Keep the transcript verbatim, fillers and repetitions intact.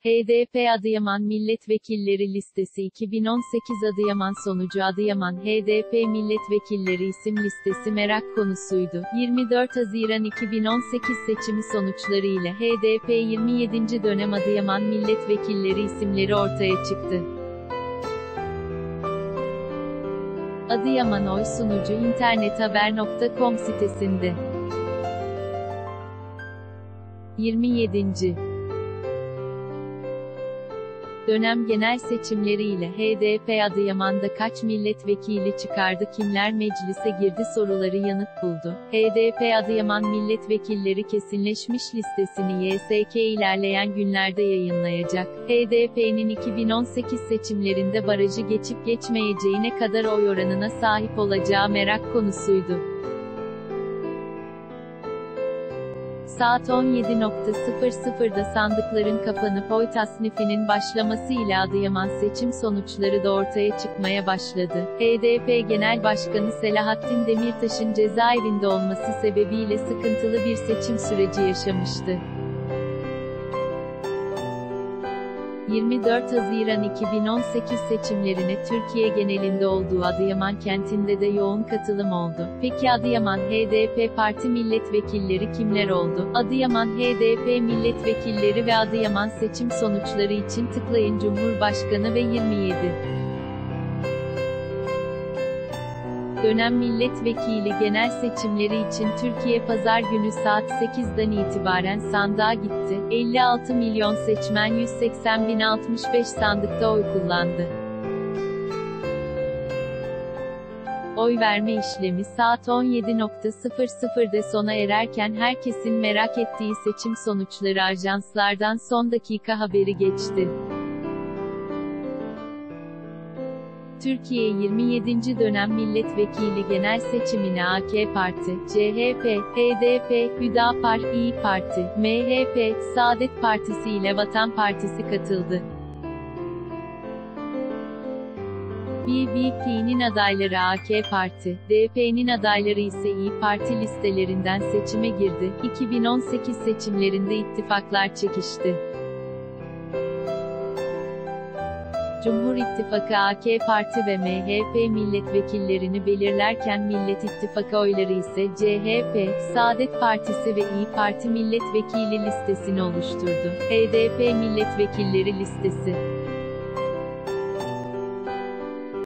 H D P Adıyaman Milletvekilleri Listesi iki bin on sekiz Adıyaman sonucu Adıyaman H D P Milletvekilleri isim listesi merak konusuydu. yirmi dört Haziran iki bin on sekiz seçimi sonuçları ile H D P yirmi yedinci dönem Adıyaman Milletvekilleri isimleri ortaya çıktı. Adıyaman oy sunucu internethaber nokta com sitesinde. yirmi yedinci dönem genel seçimleriyle H D P Adıyaman'da kaç milletvekili çıkardı, kimler meclise girdi soruları yanıt buldu. H D P Adıyaman milletvekilleri kesinleşmiş listesini Y S K ilerleyen günlerde yayınlayacak. H D P'nin iki bin on sekiz seçimlerinde barajı geçip geçmeyeceğine kadar oy oranına sahip olacağı merak konusuydu. Saat on yedi sıfırda sandıkların kapanıp oy tasnifinin başlaması ile Adıyaman seçim sonuçları da ortaya çıkmaya başladı. H D P Genel Başkanı Selahattin Demirtaş'ın cezaevinde olması sebebiyle sıkıntılı bir seçim süreci yaşamıştı. yirmi dört Haziran iki bin on sekiz seçimlerine Türkiye genelinde olduğu Adıyaman kentinde de yoğun katılım oldu. Peki Adıyaman H D P Parti milletvekilleri kimler oldu? Adıyaman H D P milletvekilleri ve Adıyaman seçim sonuçları için tıklayın. Cumhurbaşkanı ve yirmi yedi dönem milletvekili genel seçimleri için Türkiye Pazar günü saat sekizden itibaren sandığa gitti. elli altı milyon seçmen yüz seksen bin altmış beş sandıkta oy kullandı. Oy verme işlemi saat on yedi sıfırda sona ererken herkesin merak ettiği seçim sonuçları ajanslardan son dakika haberi geçti. Türkiye yirmi yedinci dönem milletvekili genel seçimine A K Parti, C H P, H D P, Hüdapar, İYİ Parti, M H P, Saadet Partisi ile Vatan Partisi katıldı. B B P'nin adayları A K Parti, D P'nin adayları ise İYİ Parti listelerinden seçime girdi. iki bin on sekiz seçimlerinde ittifaklar çekişti. Cumhur İttifakı A K Parti ve M H P milletvekillerini belirlerken Millet İttifakı oyları ise C H P, Saadet Partisi ve İYİ Parti milletvekili listesini oluşturdu. H D P milletvekilleri listesi